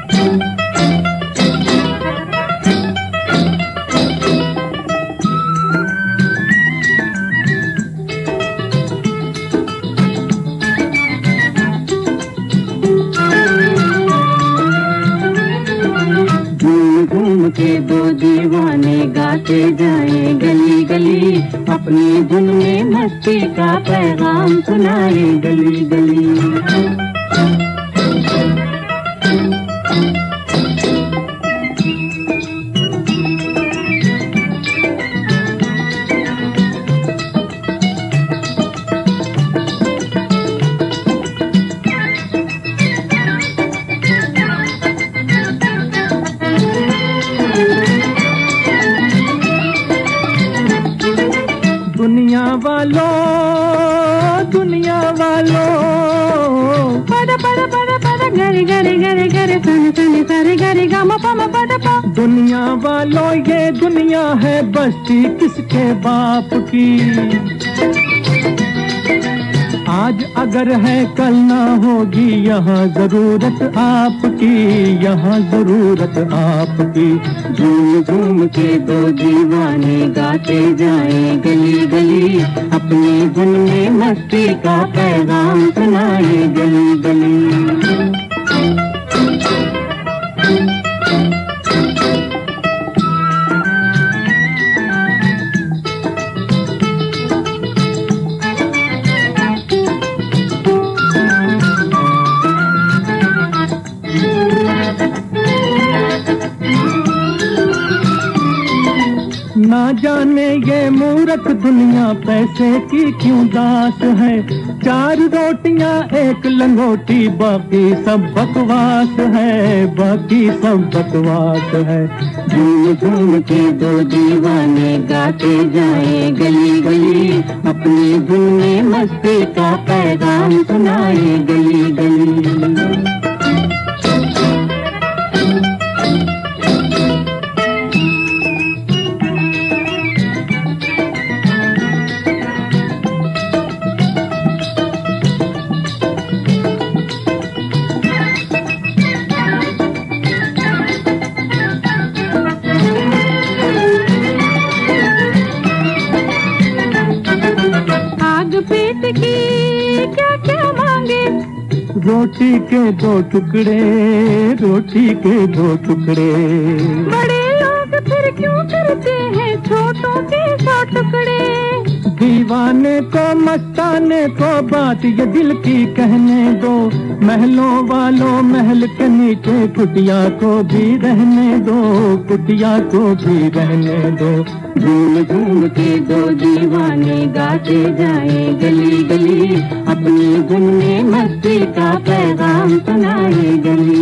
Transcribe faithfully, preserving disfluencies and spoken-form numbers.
घूम के दो दीवाने गाते जाए गली गली, अपनी धुन में मस्ती का पैगाम सुनाए गली गली। दुनिया वालों दुनिया वालों पदा पदा पदा पदा गरे गरे गरे गरे सने सने सरे गरे गामा पामा पदा पा। दुनिया वालों ये दुनिया है बस्ती किसके बाप की, आज अगर है कल ना होगी यहाँ जरूरत आपकी, यहाँ जरूरत आपकी। झूम झूम के दो दीवाने गाते जाए गली गली, अपनी धुन में मस्ती का पैगाम सुनाए गली गली। ना जाने ये मूर्ख दुनिया पैसे की क्यों दास है, चार रोटियां एक लंगोटी बाकी सब बकवास है, बाकी सब बकवास है। झूम झूम के दो दीवाने गाते जाए गली गली, अपनी धुन में मस्ती का पैगाम सुनाए गली गली। पेट की क्या क्या मांगे, रोटी के दो टुकड़े, रोटी के दो टुकड़े। बड़े लोग फिर क्यों करते हैं छोटों के सौ टुकड़े। दीवाने को मस्ताने को बात ये दिल की कहने दो, महलों वालों महल के नीचे कुटिया को भी रहने दो, कुटिया को भी रहने दो। झूम झूम के दो दीवाने गाते जाए गली गली, अपनी धुन में मस्ती का पैगाम सुनाए गली